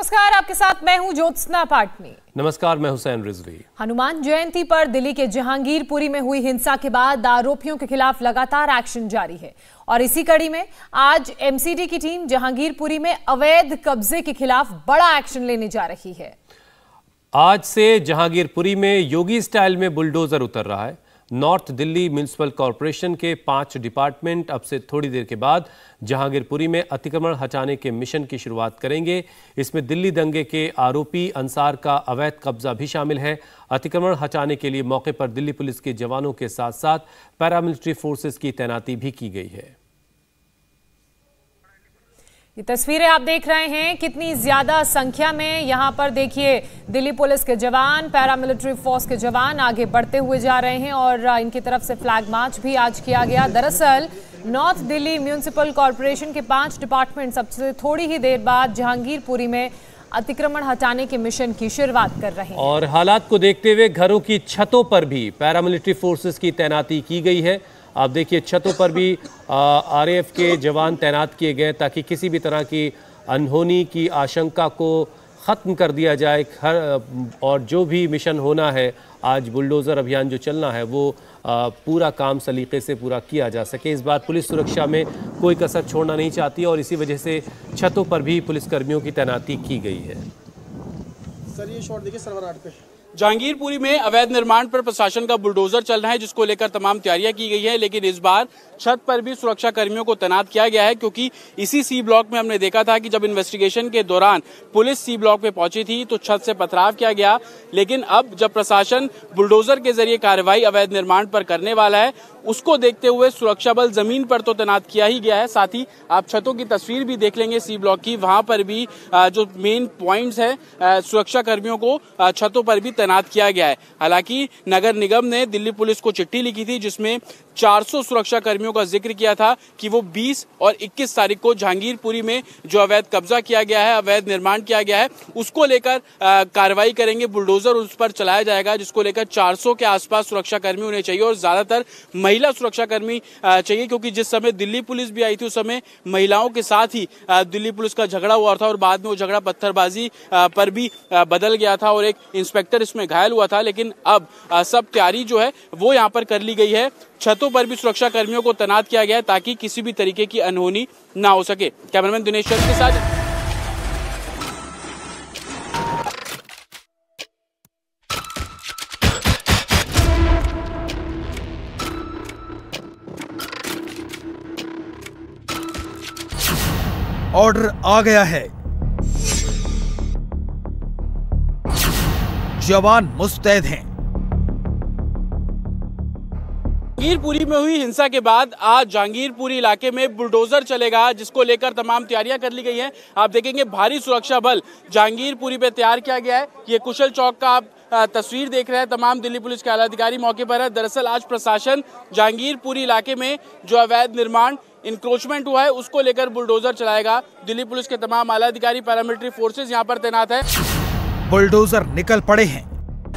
नमस्कार, आपके साथ मैं हूं ज्योत्सना पाटनी। नमस्कार, मैं हुसैन रिजवी। हनुमान जयंती पर दिल्ली के जहांगीरपुरी में हुई हिंसा के बाद आरोपियों के खिलाफ लगातार एक्शन जारी है और इसी कड़ी में आज एमसीडी की टीम जहांगीरपुरी में अवैध कब्जे के खिलाफ बड़ा एक्शन लेने जा रही है। आज से जहांगीरपुरी में योगी स्टाइल में बुलडोजर उतर रहा है। नॉर्थ दिल्ली म्युनिसिपल कॉरपोरेशन के 5 डिपार्टमेंट अब से थोड़ी देर के बाद जहांगीरपुरी में अतिक्रमण हटाने के मिशन की शुरुआत करेंगे। इसमें दिल्ली दंगे के आरोपी अंसार का अवैध कब्जा भी शामिल है। अतिक्रमण हटाने के लिए मौके पर दिल्ली पुलिस के जवानों के साथ साथ पैरामिलिट्री फोर्सेस की तैनाती भी की गई है। ये तस्वीरें आप देख रहे हैं, कितनी ज्यादा संख्या में यहां पर देखिए दिल्ली पुलिस के जवान, पैरामिलिट्री फोर्स के जवान आगे बढ़ते हुए जा रहे हैं और इनकी तरफ से फ्लैग मार्च भी आज किया गया। दरअसल नॉर्थ दिल्ली म्युनिसिपल कॉरपोरेशन के 5 डिपार्टमेंट सबसे थोड़ी ही देर बाद जहांगीरपुरी में अतिक्रमण हटाने के मिशन की शुरुआत कर रहे हैं और हालात को देखते हुए घरों की छतों पर भी पैरामिलिट्री फोर्सेस की तैनाती की गई है। आप देखिए छतों पर भी आरएएफ के जवान तैनात किए गए ताकि किसी भी तरह की अनहोनी की आशंका को ख़त्म कर दिया जाए। और जो भी मिशन होना है, आज बुलडोज़र अभियान जो चलना है वो पूरा काम सलीके से पूरा किया जा सके। इस बार पुलिस सुरक्षा में कोई कसर छोड़ना नहीं चाहती और इसी वजह से छतों पर भी पुलिसकर्मियों की तैनाती की गई है। सर ये शॉट देखिए सर्वर आर्ट पे। जहांगीरपुरी में अवैध निर्माण पर प्रशासन का बुलडोजर चल रहा है, जिसको लेकर तमाम तैयारियां की गई है। लेकिन इस बार छत पर भी सुरक्षा कर्मियों को तैनात किया गया है, क्योंकि इसी सी ब्लॉक में हमने देखा था कि जब इन्वेस्टिगेशन के दौरान पुलिस सी ब्लॉक पे पहुंची थी तो छत से पथराव किया गया। लेकिन अब जब प्रशासन बुलडोजर के जरिए कार्रवाई अवैध निर्माण पर करने वाला है, उसको देखते हुए सुरक्षा बल जमीन पर तो तैनात किया ही गया है। साथ ही आप छतों की तस्वीर भी देख लेंगे सी ब्लॉक की, वहां पर भी जो मेन पॉइंट्स है सुरक्षा कर्मियों को छतों पर भी तैनात किया गया है। हालांकि नगर निगम ने दिल्ली पुलिस को चिट्ठी लिखी थी जिसमें 400 सुरक्षा कर्मियों का जिक्र किया था कि वो 20 और 21 तारीख को जहांगीरपुरी में जो अवैध कब्जा किया गया है, अवैध निर्माण किया गया है, उसको लेकर कार्रवाई करेंगे। बुलडोजर उस पर चलाया जाएगा, जिसको लेकर 400 के आसपास सुरक्षा कर्मी होने चाहिए और ज्यादातर महिला सुरक्षा कर्मी चाहिए, क्योंकि जिस समय दिल्ली पुलिस भी आई थी उस समय महिलाओं के साथ ही दिल्ली पुलिस का झगड़ा हुआ था और बाद में वो झगड़ा पत्थरबाजी पर भी बदल गया था और एक इंस्पेक्टर इसमें घायल हुआ था। लेकिन अब सब तैयारी जो है वो यहाँ पर कर ली गई है। छतों पर भी सुरक्षा कर्मियों को तैनात किया गया है ताकि किसी भी तरीके की अनहोनी ना हो सके। कैमरामैन दिनेश चंद के साथ ऑर्डर आ गया है, जवान मुस्तैद हैं। जहांगीरपुरी में हुई हिंसा के बाद आज जहांगीरपुरी इलाके में बुलडोजर चलेगा, जिसको लेकर तमाम तैयारियां कर ली गई हैं। आप देखेंगे भारी सुरक्षा बल जहांगीरपुरी पे तैयार किया गया है। ये कुशल चौक का आप तस्वीर देख रहे हैं, तमाम दिल्ली पुलिस के आला अधिकारी मौके पर है। दरअसल आज प्रशासन जहांगीरपुरी इलाके में जो अवैध निर्माण इंक्रोचमेंट हुआ है उसको लेकर बुलडोजर चलाएगा। दिल्ली पुलिस के तमाम आला अधिकारी, पैरामिलिट्री फोर्सेस यहाँ पर तैनात है। बुलडोजर निकल पड़े हैं।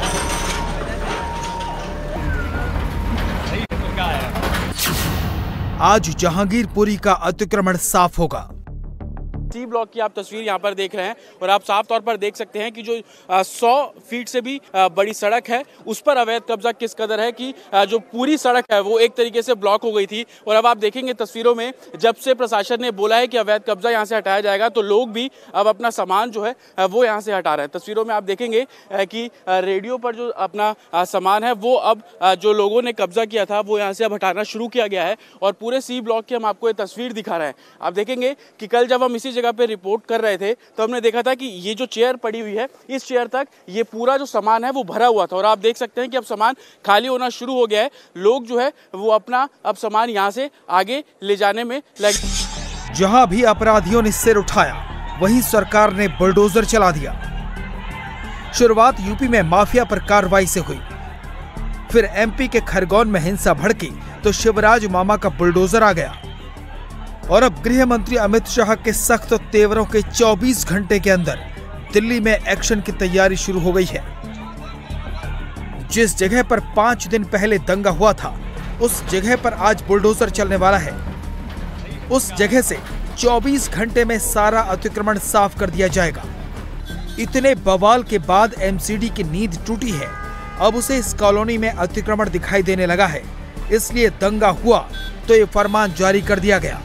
आज जहांगीरपुरी का अतिक्रमण साफ होगा। सी ब्लॉक की आप तस्वीर यहाँ पर देख रहे हैं और आप साफ तौर पर देख सकते हैं कि जो 100 फीट से भी बड़ी सड़क है उस पर अवैध कब्जा किस कदर है कि जो पूरी सड़क है वो एक तरीके से ब्लॉक हो गई थी। और अब आप देखेंगे तस्वीरों में, जब से प्रशासन ने बोला है कि अवैध कब्जा यहाँ से हटाया जाएगा तो लोग भी अब अपना सामान जो है वो यहाँ से हटा रहे हैं। तस्वीरों में आप देखेंगे कि रेडियो पर जो अपना सामान है वो अब जो लोगों ने कब्जा किया था वो यहाँ से अब हटाना शुरू किया गया है। और पूरे सी ब्लॉक की हम आपको ये तस्वीर दिखा रहे हैं। आप देखेंगे कि कल जब हम इसी जगह पे रिपोर्ट कर रहे थे तो हमने देखा था कि ये जो चेयर पड़ी हुई है, इस चेयर तक ये पूरा जो सामान है वो भरा हुआ था और आप देख सकते हैं कि अब सामान खाली होना शुरू हो गया है। लोग जो है वो अपना अब सामान यहाँ से आगे ले जाने में लगे। जहां भी अपराधियों ने सिर उठाया वहीं सरकार ने बुलडोजर चला दिया। शुरुआत यूपी में माफिया पर कार्रवाई से हुई, फिर एमपी के खरगोन में हिंसा भड़की तो शिवराज मामा का बुलडोजर आ गया और अब गृह मंत्री अमित शाह के सख्त तेवरों के 24 घंटे के अंदर दिल्ली में एक्शन की तैयारी शुरू हो गई है। जिस जगह पर 5 दिन पहले दंगा हुआ था उस जगह पर आज बुलडोजर चलने वाला है। उस जगह से 24 घंटे में सारा अतिक्रमण साफ कर दिया जाएगा। इतने बवाल के बाद एमसीडी की नींद टूटी है। अब उसे इस कॉलोनी में अतिक्रमण दिखाई देने लगा है, इसलिए दंगा हुआ तो ये फरमान जारी कर दिया गया।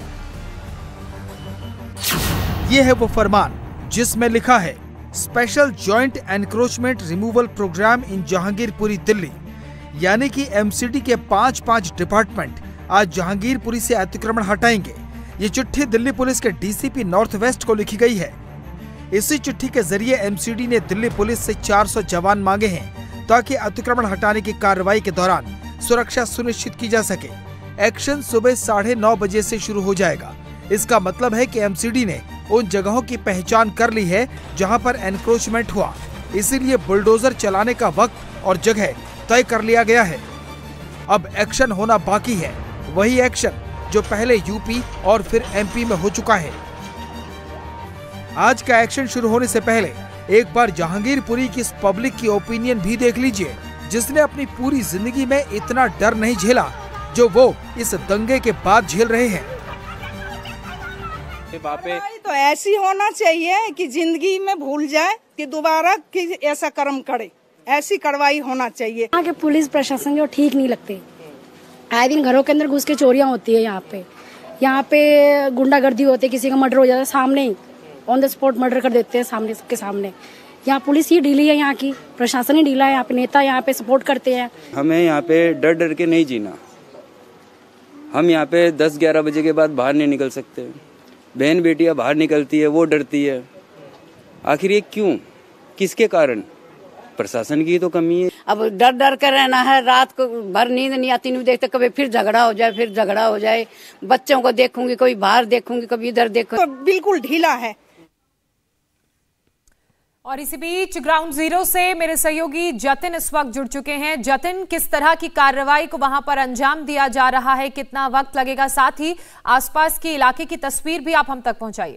ये है वो फरमान जिसमें लिखा है special joint encroachment removal programme in Jahangirpuri Delhi, यानी कि एमसीडी के 5 डिपार्टमेंट आज जहांगीरपुरी से अतिक्रमण हटाएंगे। ये चिट्ठी दिल्ली पुलिस के डीसीपी नॉर्थ वेस्ट को लिखी गई है। इसी चिट्ठी के जरिए एमसीडी ने दिल्ली पुलिस से 400 जवान मांगे हैं ताकि अतिक्रमण हटाने की कार्रवाई के दौरान सुरक्षा सुनिश्चित की जा सके। एक्शन सुबह 9:30 बजे से शुरू हो जाएगा। इसका मतलब है कि एमसीडी ने उन जगहों की पहचान कर ली है जहां पर एनक्रोचमेंट हुआ, इसीलिए बुलडोजर चलाने का वक्त और जगह तय कर लिया गया है। अब एक्शन होना बाकी है, वही एक्शन जो पहले यूपी और फिर एमपी में हो चुका है। आज का एक्शन शुरू होने से पहले एक बार जहांगीरपुरी की इस पब्लिक की ओपिनियन भी देख लीजिए, जिसने अपनी पूरी जिंदगी में इतना डर नहीं झेला जो वो इस दंगे के बाद झेल रहे हैं। तो ऐसी होना चाहिए कि जिंदगी में भूल जाए कि दोबारा कि ऐसा कर्म करे, ऐसी कार्रवाई होना चाहिए। यहाँ के पुलिस प्रशासन जो ठीक नहीं लगते, आए दिन घरों के अंदर घुस के चोरियां होती है। यहाँ पे गुंडागर्दी होती है, किसी का मर्डर हो जाता है सामने ही, ऑन द स्पॉट मर्डर कर देते हैं सामने सबके सामने। यहाँ पुलिस ही ढीली है, यहाँ की प्रशासन ही ढीला है, यहाँ पे नेता यहाँ पे सपोर्ट करते हैं। हमें यहाँ पे डर डर के नहीं जीना। हम यहाँ पे 10-11 बजे के बाद बाहर नहीं निकल सकते। बहन बेटियां बाहर निकलती है, वो डरती है। आखिर ये क्यों, किसके कारण? प्रशासन की तो कमी है। अब डर डर कर रहना है, रात को भर नींद नहीं आती, नहीं देखते कभी फिर झगड़ा हो जाए, फिर झगड़ा हो जाए। बच्चों को देखूंगी, कभी बाहर देखूंगी, कभी इधर देखूंगी, तो बिल्कुल ढीला है। और इसी बीच ग्राउंड जीरो से मेरे सहयोगी जतिन इस वक्त जुड़ चुके हैं। जतिन, किस तरह की कार्रवाई को वहां पर अंजाम दिया जा रहा है, कितना वक्त लगेगा, साथ ही आसपास के इलाके की तस्वीर भी आप हम तक पहुंचाइए।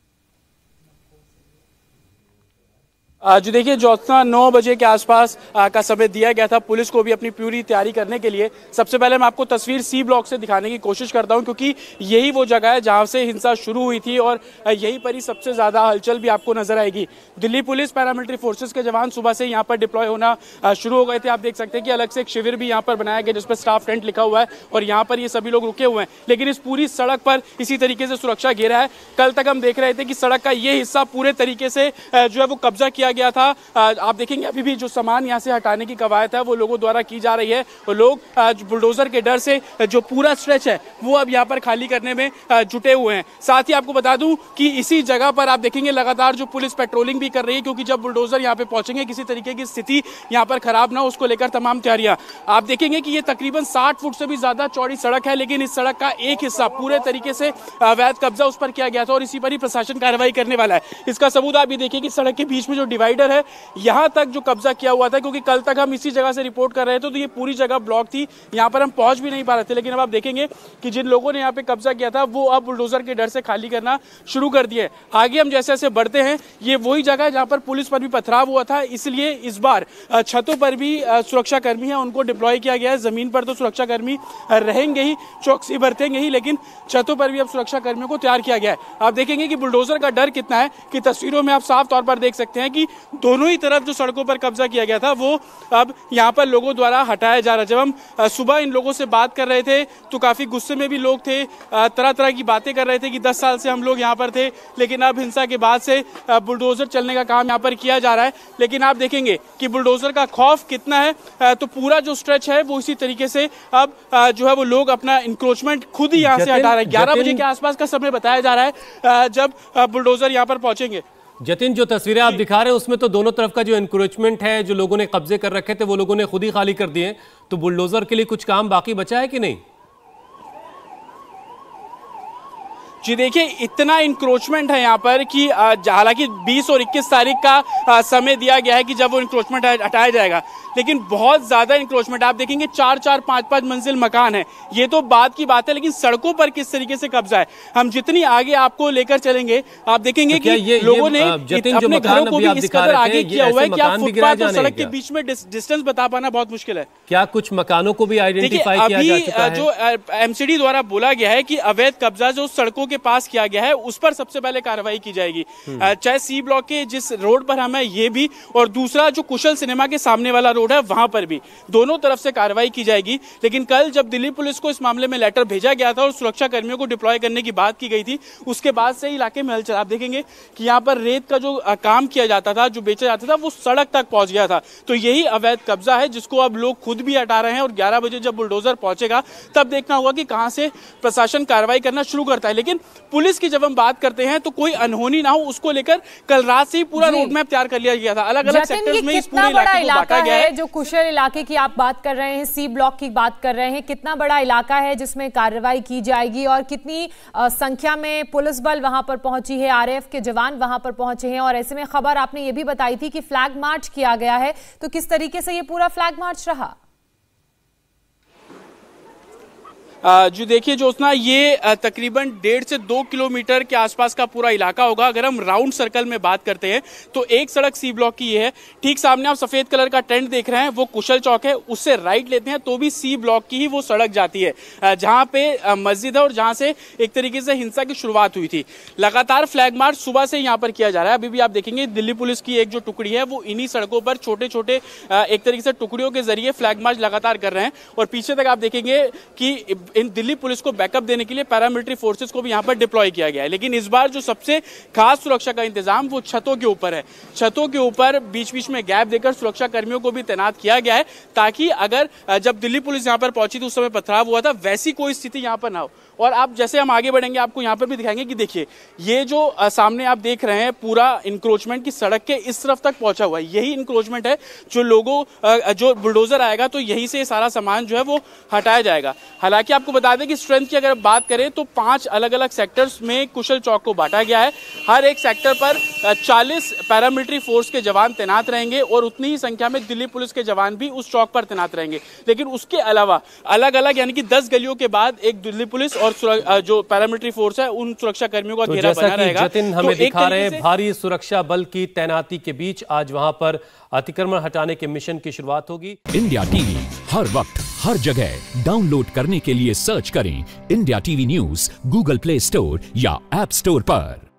जो देखिए ज्योत्सना 9 बजे के आसपास का समय दिया गया था पुलिस को भी अपनी पूरी तैयारी करने के लिए। सबसे पहले मैं आपको तस्वीर सी ब्लॉक से दिखाने की कोशिश करता हूं, क्योंकि यही वो जगह है जहां से हिंसा शुरू हुई थी और यहीं पर ही सबसे ज्यादा हलचल भी आपको नजर आएगी। दिल्ली पुलिस पैरामिलिट्री फोर्सेस के जवान सुबह से यहां पर डिप्लॉय होना शुरू हो गए थे। आप देख सकते हैं कि अलग से एक शिविर भी यहाँ पर बनाया गया जिसपे स्टाफ टेंट लिखा हुआ है और यहाँ पर ये सभी लोग रुके हुए हैं। लेकिन इस पूरी सड़क पर इसी तरीके से सुरक्षा घेरा है। कल तक हम देख रहे थे कि सड़क का ये हिस्सा पूरे तरीके से जो है वो कब्जा किया गया था। आप देखेंगे अभी भी जो सामान यहाँ से हटाने की कवायद है वो लोगों द्वारा की जा रही है और लोग बुलडोजर के डर से जो पूरा स्ट्रेच है वो अब यहाँ पर खाली करने में जुटे हुए हैं। साथ ही आपको बता दूं कि इसी जगह पर आप देखेंगे लगातार जो पुलिस पेट्रोलिंग भी कर रही है, क्योंकि जब बुलडोजर यहाँ पे पहुंचेंगे किसी तरीके की स्थिति यहाँ पर खराब ना हो, उसको लेकर तमाम तैयारियां। आप देखेंगे कि ये तकरीबन 60 फुट से भी ज्यादा चौड़ी सड़क है, लेकिन इस सड़क का एक हिस्सा पूरे तरीके से अवैध कब्जा उस पर किया गया था और इसी पर ही प्रशासन कार्रवाई करने वाला है। इसका सबूत आप ये देखिए कि सड़क के बीच में जो डिवाइडर है यहां तक जो कब्जा किया हुआ था, क्योंकि कल तक हम इसी जगह से रिपोर्ट कर रहे थे तो ये पूरी जगह ब्लॉक थी, यहां पर हम पहुंच भी नहीं पा रहे थे। लेकिन अब आप देखेंगे कि जिन लोगों ने यहां पे कब्जा किया था वो अब बुलडोजर के डर से खाली करना शुरू कर दिए। आगे हम जैसे जैसे बढ़ते हैं ये वही जगह है जहां पर पुलिस पर भी पथराव हुआ था, इसलिए इस बार छतों पर भी सुरक्षा कर्मी है उनको डिप्लॉय किया गया है। जमीन पर तो सुरक्षा कर्मी रहेंगे ही, चौकसी बरतेंगे ही, लेकिन छतों पर भी अब सुरक्षा कर्मियों को तैयार किया गया है। आप देखेंगे कि बुलडोजर का डर कितना है कि तस्वीरों में आप साफ तौर पर देख सकते हैं कि दोनों ही तरफ जो सड़कों पर कब्जा किया गया था वो अब यहाँ पर लोगों द्वारा हटाया जा रहा है। जब हम सुबह इन लोगों से बात कर रहे थे तो काफी गुस्से में भी लोग थे, तरह तरह की बातें कर रहे थे कि 10 साल से हम लोग यहाँ पर थे, लेकिन अब हिंसा के बाद से बुलडोजर चलने का काम यहाँ पर किया जा रहा है। लेकिन आप देखेंगे कि बुलडोजर का खौफ कितना है, तो पूरा जो स्ट्रेच है वो इसी तरीके से अब जो है वो लोग अपना इंक्रोचमेंट खुद ही यहाँ से हटा रहे हैं। 11 बजे के आसपास का समय बताया जा रहा है जब बुलडोजर यहाँ पर पहुंचेंगे। जतिन, जो तस्वीरें आप दिखा रहे हैं उसमें तो दोनों तरफ का जो एनक्रोचमेंट है, जो लोगों ने कब्जे कर रखे थे वो लोगों ने खुद ही खाली कर दिए, तो बुलडोजर के लिए कुछ काम बाकी बचा है कि नहीं? जी देखिए, इतना इंक्रोचमेंट है यहाँ पर कि हालांकि 20 और 21 तारीख का समय दिया गया है कि जब वो इंक्रोचमेंट हटाया जाएगा, लेकिन बहुत ज्यादा इंक्रोचमेंट। आप देखेंगे 4-4, 5-5 मंजिल मकान है, ये तो बात की बात है, लेकिन सड़कों पर किस तरीके से कब्जा है हम जितनी आगे आपको लेकर चलेंगे आप देखेंगे कि लोगों ने अपने घरों को भी इस कदर आगे किया हुआ है कि आप फुटपाथ और सड़क के बीच में डिस्टेंस बता पाना बहुत मुश्किल है। क्या कुछ मकानों को भी आइडेंटिफाई किया जा चुका है? जो एमसीडी द्वारा बोला गया है कि अवैध कब्जा जो सड़कों के पास किया गया है उस पर सबसे पहले कार्रवाई की जाएगी। चाहे सी ब्लॉक के जिस रोड पर हम है ये भी, और दूसरा जो कुशल सिनेमा के सामने वाला रोड है वहां पर भी, दोनों तरफ से कार्रवाई की जाएगी। लेकिन कल जब दिल्ली पुलिस को इस मामले में लेटर भेजा गया था और सुरक्षा कर्मियों को डिप्लॉय करने की बात की गई थी, उसके बाद से इलाके में हलचल। आप देखेंगे कि यहाँ पर रेत का जो काम किया जाता था, जो बेचा जाता था, वो सड़क तक पहुंच गया था। तो यही अवैध कब्जा है जिसको अब लोग खुद भी हटा रहे हैं और 11 बजे जब बुलडोजर पहुंचेगा तब देखना होगा कि कहां से प्रशासन कार्रवाई करना शुरू करता है। लेकिन पुलिस की जब हम बात करते हैं तो कोई अनहोनी ना हो उसको लेकर कल रात से ही पूरा रोड मैप तैयार कर लिया गया था। अलग अलग सेक्टर्स में इस पूरे इलाके को बांटा गया है। जो कुशल इलाके की आप बात कर रहे हैं, सी ब्लॉक की बात कर रहे हैं, कितना बड़ा इलाका है जिसमें कार्रवाई की जाएगी और कितनी संख्या में पुलिस बल वहां पर पहुंची है, आरएएफ के जवान वहां पर पहुंचे हैं? और ऐसे में खबर आपने ये भी बताई थी कि फ्लैग मार्च किया गया है, तो किस तरीके से ये पूरा फ्लैग मार्च रहा? जो देखिए ज्योत्सना, ये तकरीबन 1.5 से 2 किलोमीटर के आसपास का पूरा इलाका होगा। अगर हम राउंड सर्कल में बात करते हैं तो एक सड़क सी ब्लॉक की है, ठीक सामने आप सफेद कलर का टेंट देख रहे हैं वो कुशल चौक है, उससे राइट लेते हैं तो भी सी ब्लॉक की ही वो सड़क जाती है जहां पे मस्जिद है और जहां से एक तरीके से हिंसा की शुरुआत हुई थी। लगातार फ्लैग मार्च सुबह से यहाँ पर किया जा रहा है। अभी भी आप देखेंगे दिल्ली पुलिस की एक जो टुकड़ी है वो इन्हीं सड़कों पर छोटे छोटे एक तरीके से टुकड़ियों के जरिए फ्लैग मार्च लगातार कर रहे हैं और पीछे तक आप देखेंगे कि इन दिल्ली पुलिस को बैकअप देने के लिए पैरामिलिट्री फोर्सेस को भी यहां पर डिप्लॉय किया गया है। लेकिन इस बार जो सबसे खास सुरक्षा का इंतजाम वो छतों के ऊपर है। छतों के ऊपर बीच बीच में गैप देकर सुरक्षा कर्मियों को भी तैनात किया गया है ताकि अगर जब दिल्ली पुलिस यहां पर पहुंची थी उस समय पथराव हुआ था, वैसी कोई स्थिति यहां पर ना हो। और आप जैसे हम आगे बढ़ेंगे आपको यहां पर भी दिखाएंगे कि देखिए ये जो सामने आप देख रहे हैं पूरा इंक्रोचमेंट की सड़क के इस तरफ तक पहुंचा हुआ है, यही इंक्रोचमेंट है जो लोगों जो बुलडोजर आएगा तो यहीं से सारा सामान जो है वो हटाया जाएगा। हालांकि आपको बता दें कि स्ट्रेंथ की अगर बात करें तो 5 अलग अलग सेक्टर्स में कुशल चौक को बांटा गया है। हर एक सेक्टर पर 40 पैरामिलिट्री फोर्स के जवान तैनात रहेंगे और उतनी ही संख्या में दिल्ली पुलिस के जवान भी उस चौक पर तैनात रहेंगे। लेकिन उसके अलावा अलग अलग यानी कि 10 गलियों के बाद एक दिल्ली पुलिस और जो पैरामिलिट्री फोर्स है उन सुरक्षा कर्मियों का घेरा बना रहेगा। जतिन हमें दिखा रहे हैं भारी सुरक्षा बल की तैनाती के बीच आज वहां पर अतिक्रमण हटाने के मिशन की शुरुआत होगी। इंडिया टीवी हर वक्त हर जगह डाउनलोड करने के लिए सर्च करें India TV news Google Play Store या ऐप स्टोर पर।